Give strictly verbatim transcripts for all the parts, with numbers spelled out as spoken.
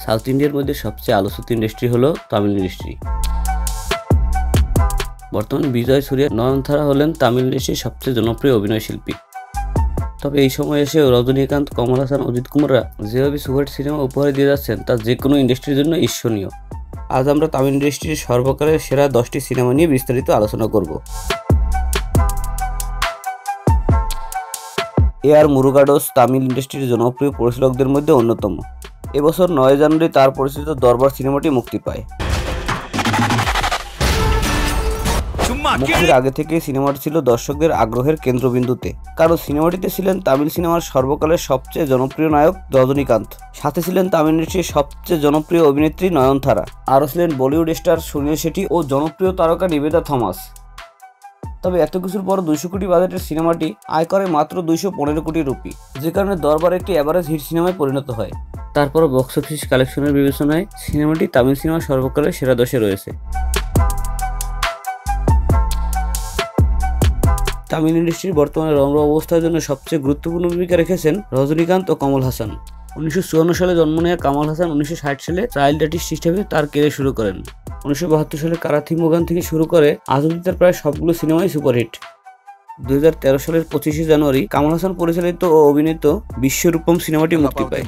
South ইন্ডিয়ার মধ্যে সবচেয়ে আলোচিত ইন্ডাস্ট্রি হলো তামিল ইন্ডাস্ট্রি। বর্তমানে বিজয় সুরিয়া নয়নতারা হলেন তামিল ইন্ডাস্ট্রির সবচেয়ে জনপ্রিয় অভিনয় শিল্পী। তবে এই সময় এসেও রজনীকান্ত, কমল হাসান, অজিত কুমাররা যেভাবে সুপারহিট সিনেমা উপহার দিয়ে যাচ্ছেন তা যে কোনো ইন্ডাস্ট্রির জন্য ঈর্ষণীয়। আজ আমরা তামিল ইন্ডাস্ট্রির সর্বকালের সেরা দশটি সিনেমা নিয়ে বিস্তারিত আলোচনা করব। এ আর মুরুগাডোস তামিল ইন্ডাস্ট্রির জনপ্রিয় পরিচালকদের মধ্যে অন্যতম। এবছর নয় জানুয়ারি তার পরিচিত দরবার সিনেমাটি মুক্তি পায়। মুক্তির আগে থেকে সিনেমাটি ছিল দর্শকদের আগ্রহের কেন্দ্রবিন্দুতে, কারণ সিনেমাটিতে ছিলেন তামিল সিনেমার সর্বকালের সবচেয়ে জনপ্রিয় নায়ক রজনীকান্ত, সাথে ছিলেন তামিল ইন্ডাস্ট্রির সবচেয়ে জনপ্রিয় অভিনেত্রী নয়নতারা, আরও ছিলেন বলিউড স্টার সুনীল শেঠি ও জনপ্রিয় তারকা নিবেদা থমাস। তবে এত কিছুর পর দুইশো কোটি বাজেটের সিনেমাটি আয় করে মাত্র দুইশো পনেরো কোটি রুপি, যে কারণে দরবার একটি অ্যাভারেজ হিট সিনেমায় পরিণত হয়। তারপরও বক্স অফিস কালেকশনের বিবেচনায় সিনেমাটি তামিল সিনেমার সর্বকালের সেরা দশে রয়েছে। তামিল ইন্ডাস্ট্রির বর্তমানে রম্য অবস্থার জন্য সবচেয়ে গুরুত্বপূর্ণ ভূমিকা রেখেছেন রজনীকান্ত ও কমল হাসান। উনিশশো চুয়ান্ন সালে জন্ম নেওয়া কমল হাসান উনিশশো ষাট সালে চাইল্ড আর্টিস্ট হিসেবে তার ক্যারিয়ার শুরু করেন। উনিশশো বাহাত্তর সালে কারাথি মোগান থেকে শুরু করে আজ অবধি তার প্রায় সবগুলো সিনেমাই সুপারহিট। দুই হাজার তেরো সালের পঁচিশে জানুয়ারি কমল হাসান পরিচালিত ও অভিনীত বিশ্বরূপম সিনেমাটি মুক্তি পায়।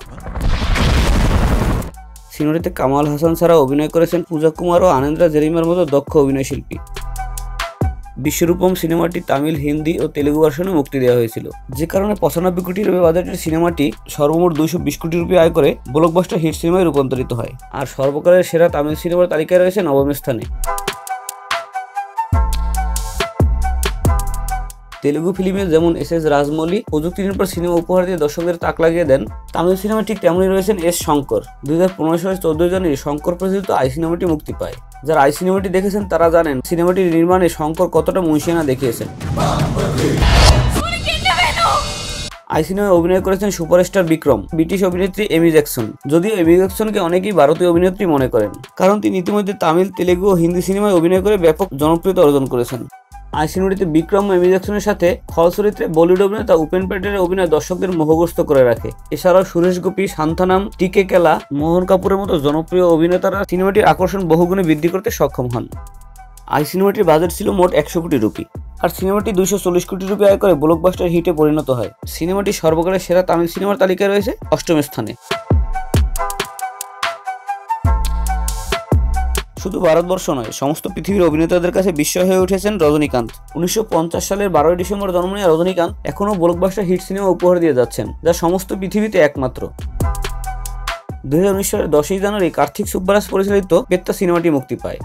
সিনেমাটিতে কমল হাসান ছাড়া অভিনয় করেছেন পূজা কুমার ও আনন্দ্রা জেরিমার মতো দক্ষ অভিনয় শিল্পী। বিশ্বরূপম সিনেমাটি তামিল, হিন্দি ও তেলুগু ভার্সনে মুক্তি দেওয়া হয়েছিল, যে কারণে পঁচানব্বই কোটি রুপি বাজেটের সিনেমাটি সর্বমোট দুইশো বিশ কোটি রুপি আয় করে ব্লকবাস্টার হিট সিনেমায় রূপান্তরিত হয়। আর সর্বকালের সেরা তামিল সিনেমার তালিকায় রয়েছে নবম স্থানে। তেলুগু ফিল্মে যেমন এস এস রাজমৌলি প্রযুক্তি নির্ভর সিনেমা উপহার দিয়ে দর্শকদের তাক লাগিয়ে দেন, তামিল সিনেমা ঠিক তেমনই রয়েছেন এস শঙ্কর। দুই হাজার পনেরো সালের চোদ্দই জানুয়ারি শঙ্কর পরিচালিত আই সিনেমাটি মুক্তি পায়। যারা আই সিনেমাটি দেখেছেন তারা জানেন সিনেমাটির নির্মাণে শঙ্কর কতটা মুনশিয়ানা দেখিয়েছেন। আই সিনেমায় অভিনয় করেছেন সুপারস্টার বিক্রম, ব্রিটিশ অভিনেত্রী এমি জ্যাকসন। যদিও এমি জ্যাকসনকে অনেকেই ভারতীয় অভিনেত্রী মনে করেন, কারণ তিনি ইতিমধ্যে তামিল, তেলেগু ও হিন্দি সিনেমায় অভিনয় করে ব্যাপক জনপ্রিয়তা অর্জন করেছেন। আই সিনেমাটিতে বিক্রম ও এমি জ্যাকসনের সাথে খল চরিত্রে বলিউড অভিনেতা উপেন প্যাটেলের অভিনয় দর্শকদের মোহগ্রস্ত করে রাখে। এছাড়াও সুরেশ গোপী, শান্তানাম, টিকে কেলা, মোহন কাপুরের মতো জনপ্রিয় অভিনেতারা সিনেমাটির আকর্ষণ বহুগুণে বৃদ্ধি করতে সক্ষম হন। আই সিনেমাটির বাজেট ছিল মোট একশো কোটি রুপি, আর সিনেমাটি দুইশো চল্লিশ কোটি রুপি আয় করে ব্লকবাস্টার হিটে পরিণত হয়। সিনেমাটি সর্বকালের সেরা তামিল সিনেমার তালিকায় রয়েছে অষ্টম স্থানে। শুধু ভারতবর্ষ নয়, সমস্ত পৃথিবীর অভিনেতাদের কাছে বিস্ময় হয়ে উঠেছেন রজনীকান্ত। উনিশশো পঞ্চাশ সালের বারোই ডিসেম্বর জন্ম নেওয়া রজনীকান্ত এখনও ব্লকবাস্টার হিট সিনেমা উপহার দিয়ে যাচ্ছেন, যা সমস্ত পৃথিবীতে একমাত্র। দুই হাজার উনিশ সালের দশই জানুয়ারি কার্তিক সুব্বারাজ পরিচালিত পেত্তা সিনেমাটি মুক্তি পায়।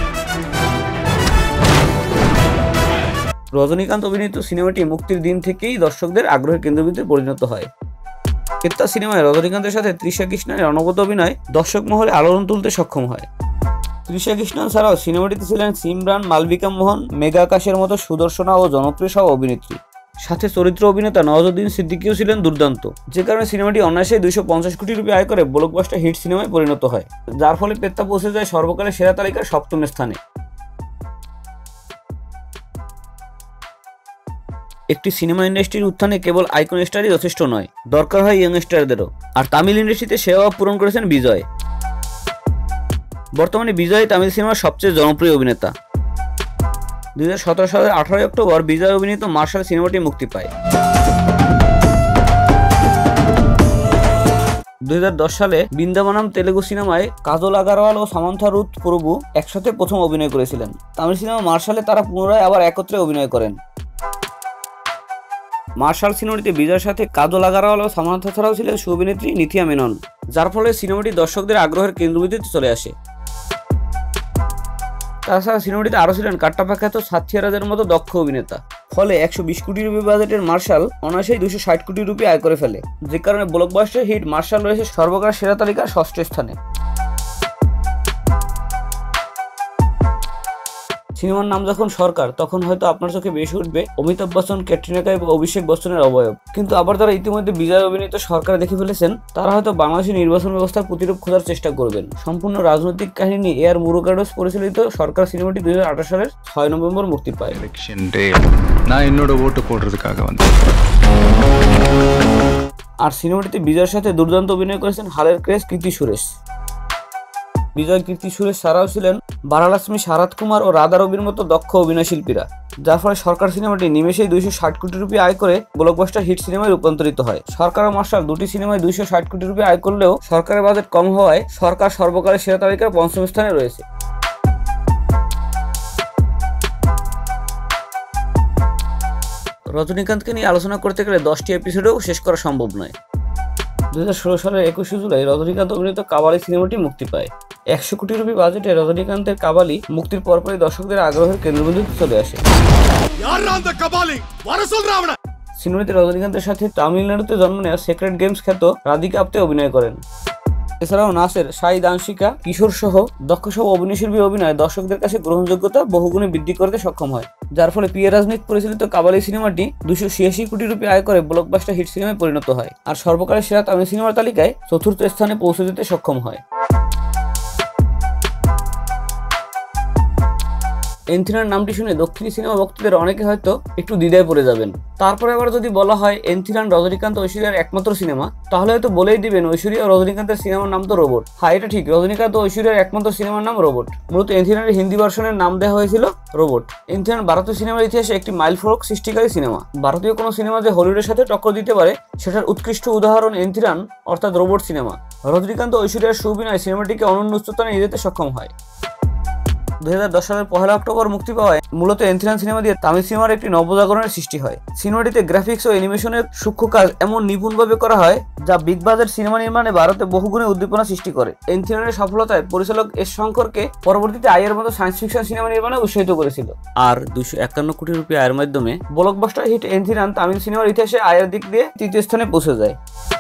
রজনীকান্ত অভিনীত সিনেমাটি মুক্তির দিন থেকেই দর্শকদের আগ্রহের কেন্দ্রবিন্দুতে পরিণত হয়। পেত্তা সিনেমায় রজনীকান্তের সাথে তৃষা কৃষ্ণনের অনবদ্য অভিনয় দর্শক মহলে আলোড়ন তুলতে সক্ষম হয়। তৃষা কৃষ্ণন ছাড়াও সিনেমাটিতে ছিলেন সিমরান, মালবিকা মোহন, মেঘা আকাশের মতো সুদর্শনা ও জনপ্রিয় সহ অভিনেত্রী। সাথে চরিত্র অভিনেতা নওয়াজুদ্দিন সিদ্দিকীও ছিলেন দুর্দান্ত, যে কারণে সিনেমাটি অনায়াসে দুইশো পঞ্চাশ কোটি রুপি আয় করে ব্লকবাস্টার হিট সিনেমায় পরিণত হয়, যার ফলে পেত্তা পৌঁছে যায় সর্বকালের সেরা তালিকার সপ্তম স্থানে। একটি সিনেমা ইন্ডাস্ট্রির উত্থানে কেবল আইকন স্টারই যথেষ্ট নয়, দরকার হয় ইয়ং স্টারদেরও। আর তামিল ইন্ডাস্ট্রিতে সে অভাব পূরণ করেছেন বিজয়। বর্তমানে বিজয় তামিল সিনেমার সবচেয়ে জনপ্রিয় অভিনেতা। দুই হাজার সতেরো সালের আঠারোই অক্টোবর বিজয় অভিনীত মার্শাল সিনেমাটি মুক্তি পায়। দুই হাজার দশ সালে বৃন্দাবনম তেলেগু সিনেমায় কাজল আগারওয়াল ও সামান্থা রুথ প্রভু একসাথে প্রথম অভিনয় করেছিলেন। তামিল সিনেমা মার্শালে তারা পুনরায় আবার একত্রে অভিনয় করেন। মার্শাল সিনেমাটিতে বিজয়ের সাথে কাজল আগারওয়াল ও সামান্থা ছাড়াও ছিলেন সুঅভিনেত্রী নিথিয়া মেনন, যার ফলে সিনেমাটি দর্শকদের আগ্রহের কেন্দ্রবিন্দুতে চলে আসে। তাছাড়া সিনেমাটিতে আরও ছিলেন কাট্টাপা খ্যাত সাথিয়ারাজের মতো দক্ষ অভিনেতা। ফলে একশো বিশ কোটি রুপি বাজেটের মার্শাল অনায়াসেই দুশো ষাট কোটি রুপি আয় করে ফেলে, যে কারণে ব্লকবাস্টার হিট মার্শাল রয়েছে সর্বকালের সেরা তালিকার ষষ্ঠ স্থানে। সিনেমার নাম যখন সরকার, তখন হয়তো আপনার চোখে বেশি উঠবে অমিতাভ বচ্চন, ক্যাটরিনা কাইফ ও অভিষেক বচ্চনের অবয়ব। কিন্তু আবার যারা ইতিমধ্যে বিজয় অভিনীত সরকার দেখে ফেলেছেন, তারা হয়তো বাংলাদেশের নির্বাচন ব্যবস্থার প্রতিরূপ খোঁজার চেষ্টা করবেন। সম্পূর্ণ রাজনৈতিক কাহিনী এ আর মুরুগাডোস পরিচালিত সরকার সিনেমাটি দুই হাজার আঠারো সালের ছয় নভেম্বর মুক্তি পায়। আর সিনেমাটিতে বিজয়ের সাথে দুর্দান্ত অভিনয় করেছেন হালের ক্রেস কীর্তি সুরেশ। বিজয়, কীর্তি সুরেশ ছাড়াও ছিলেন বারালাক্ষ্মী, শারদ কুমার ও রাধা রবির মতো দক্ষ অভিনয় শিল্পীরা, যার ফলে সরকার সিনেমাটি নিমেষেই দুইশো ষাট কোটি রুপি আয় করে ব্লকবাস্টার হিট সিনেমায় রূপান্তরিত হয়। সরকার ও মাস্টার দুটি সিনেমায় দুইশো ষাট কোটি রুপি আয় করলেও সরকারের বাজেট কম হওয়ায় সরকার সর্বকালের সেরা তালিকার পঞ্চম স্থানে রয়েছে। রজনীকান্তকে নিয়ে আলোচনা করতে গেলে দশটি এপিসোডেও শেষ করা সম্ভব নয়। দুই হাজার ষোলো সালের একুশে জুলাই রজনীকান্ত অভিনীত কাবালি সিনেমাটি মুক্তি পায়। একশো কোটি রুপি বাজেটে রজনীকান্তের কাবালি মুক্তির পরপরই দর্শকদের আগ্রহের কেন্দ্রবিন্দুতে চলে আসে। সিনেমাটিতে রজনীকান্তের সাথে তামিলনাড়ুতে জন্ম নেওয়া সেক্রেট গেমস খ্যাত রাধিকা আপ্তে অভিনয় করেন। এছাড়াও নাসের, শাহিদ আনশিকা, কিশোর সহ দক্ষ সব অভিনয় শিল্পীর অভিনয় দর্শকদের কাছে গ্রহণযোগ্যতা বহুগুণে বৃদ্ধি করতে সক্ষম হয়, যার ফলে পি এ রাজনীত পরিচালিত কাবালি সিনেমাটি দুশো ছিয়াশি কোটি রুপি আয় করে ব্লকবাস্টার হিট সিনেমায় পরিণত হয় আর সর্বকালের সেরা তামিল সিনেমার তালিকায় চতুর্থ স্থানে পৌঁছে যেতে সক্ষম হয়। এন্থিরান নামটি শুনে দক্ষিণী সিনেমা ভক্তদের অনেকে হয়তো একটু দ্বিধায় পড়ে যাবেন। তারপরে আবার যদি বলা হয় এন্থিরান রজনীকান্ত ঐশ্বরিয়ার একমাত্র সিনেমা, তাহলে হয়তো বলেই দিবেন ঐশ্বরিয়া ও রজনীকান্তের সিনেমার নাম তো রোবট। হ্যাঁ, এটা ঠিক, রজনীকান্ত ও ঐশ্বরিয়ার একমাত্র সিনেমার নাম রোবট। মূলত এন্থিরানের হিন্দি ভার্সনের নাম দেওয়া হয়েছিল রোবট। এন্থিরান ভারতীয় সিনেমার ইতিহাসে একটি মাইলফলক সৃষ্টিকারী সিনেমা। ভারতীয় কোনো সিনেমা যে হলিউডের সাথে টক্কর দিতে পারে সেটার উৎকৃষ্ট উদাহরণ এন্থিরান অর্থাৎ রোবট সিনেমা। রজনীকান্ত ও ঐশ্বরিয়ার সুবিনয় সিনেমাটিকে অনন্য উচ্চতায় নিয়ে যেতে সক্ষম হয়। দুই হাজার দশ সালের পহেলা অক্টোবর মুক্তি পাওয়ায় মূলত এন্থিরান সিনেমা দিয়ে তামিল সিনেমার একটি নবজাগরণের সৃষ্টি হয়। সিনেমাটিতে গ্রাফিক্স ও অ্যানিমেশনের সূক্ষ্ম কাজ এমন নিপুণভাবে করা হয় যা বিগ বাজেট সিনেমা নির্মাণে ভারতে বহুগুণে উদ্দীপনা সৃষ্টি করে। এন্থিরানের সফলতায় পরিচালক এস শঙ্করকে পরবর্তীতে আইয়ের মতো সায়েন্স ফিকশন সিনেমা নির্মাণে উৎসাহিত করেছিল। আর দুইশো একান্ন কোটি রুপি আয়ের মাধ্যমে ব্লকবাস্টার হিট এন্থিরান তামিল সিনেমার ইতিহাসে আয়ের দিক দিয়ে তৃতীয় স্থানে পৌঁছে যায়।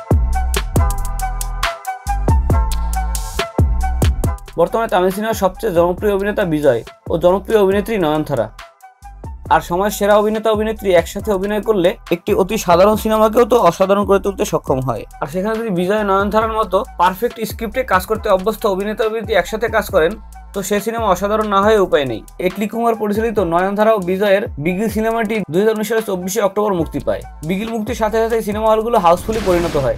বর্তমানে তামিল সিনেমার সবচেয়ে জনপ্রিয় অভিনেতা বিজয় ও জনপ্রিয় অভিনেত্রী নয়নতারা। আর সময়ের সেরা অভিনেতা অভিনেত্রী একসাথে অভিনয় করলে একটি অতি সাধারণ সিনেমাকেও তো অসাধারণ করে তুলতে সক্ষম হয়। আর সেখানে যদি বিজয় নয়নতারার মতো পারফেক্ট স্ক্রিপ্টে কাজ করতে অভ্যস্ত অভিনেতা অভিনেত্রী একসাথে কাজ করেন, তো সে সিনেমা অসাধারণ না হয়ে উপায় নেই। এটলি কুমার পরিচালিত নয়নতারা ও বিজয়ের বিগিল সিনেমাটি দুই হাজার উনিশ সালের চব্বিশে অক্টোবর মুক্তি পায়। বিগিল মুক্তির সাথে সাথে সিনেমা হলগুলো হাউসফুলি পরিণত হয়।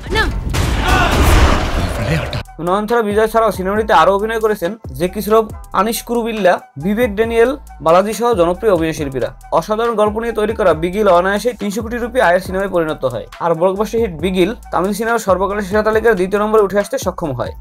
নয়নতারা বিজয় ছাড়াও সিনেমাটিতে আরও অভিনয় করেছেন জেকি শ্রফ, আনিশ কুরুবিল্লা, বিবেক ড্যানিয়েল, বালাজি সহ জনপ্রিয় অভিনয় শিল্পীরা। অসাধারণ গল্প নিয়ে তৈরি করা বিগিল অনায়াসে তিনশো কোটি রুপি আয়ের সিনেমায় পরিণত হয় আর ব্লকবাস্টার হিট বিগিল তামিল সিনেমার সর্বকালের সেরা তালিকার দ্বিতীয় নম্বরে উঠে আসতে সক্ষম হয়।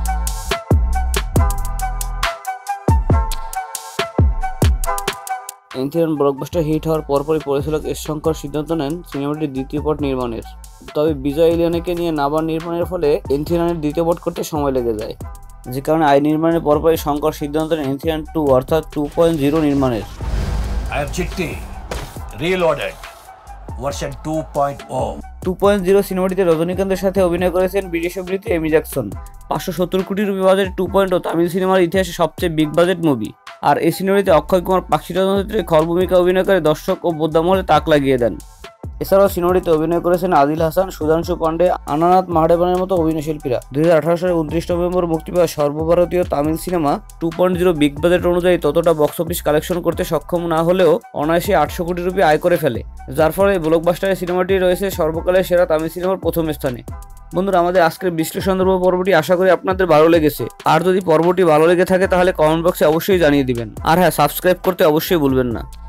এন্থিরান ব্লকবাস্টার হিট হওয়ার পরপরই পরিচালক এস শঙ্কর সিদ্ধান্ত নেন সিনেমাটির দ্বিতীয় পার্ট নির্মাণের। তবে বিজয় ইলিয়ানাকে নিয়ে নাবার নির্মাণের ফলে এন্থিরানের দ্বিতীয় পার্ট করতে সময় লেগে যায়, যে কারণে আই নির্মাণের পরপরই শঙ্কর সিদ্ধান্ত নেন এন্থিরান টু অর্থাৎ টু পয়েন্ট জিরো নির্মাণের। টু পয়েন্ট জিরো সিনেমাটিতে রজনীকান্তের সাথে অভিনয় করেছেন ব্রিটিশ অভিনেত্রী এমি জ্যাকসন। পাঁচশো সত্তর কোটি rupee budget two point o Tamil সিনেমার ইতিহাসে সবচেয়ে বিগ বাজেট মুভি। আর এই সিনেমাটিতে অক্ষয় কুমার পাক্ষিক চরিত্রে খল ভূমিকা অভিনয় করে দর্শক ও বোদ্ধামহলে তাক লাগিয়ে দেন। এছাড়াও সিনেমাটিতে অভিনয় করেছেন আদিল হাসান, সুধাংশু পান্ডে, আনানাথ মাহাদেবানের মতো অভিনয় শিল্পীরা। দুই হাজার আঠারো সালের উনত্রিশ নভেম্বর মুক্তি পাওয়া সর্বভারতীয় Tamil cinema two point zero big budget অনুযায়ী ততটা বক্স অফিস কালেকশন করতে সক্ষম না হলেও অনায়াসে আটশো কোটি রুপি আয় করে ফেলে, যার ফলে ব্লকবাস্টারের সিনেমাটি রয়েছে সর্বকালের সেরা তামিল সিনেমার প্রথম স্থানে। বন্ধুরা, আমাদের আজকের বিশ্লেষণ পর্বটি আশা করি আপনাদের ভালো লেগেছে। আর যদি পর্বটি ভালো লেগে থাকে তাহলে কমেন্ট বক্সে অবশ্যই জানিয়ে দিবেন। আর হ্যাঁ, সাবস্ক্রাইব করতে অবশ্যই ভুলবেন না।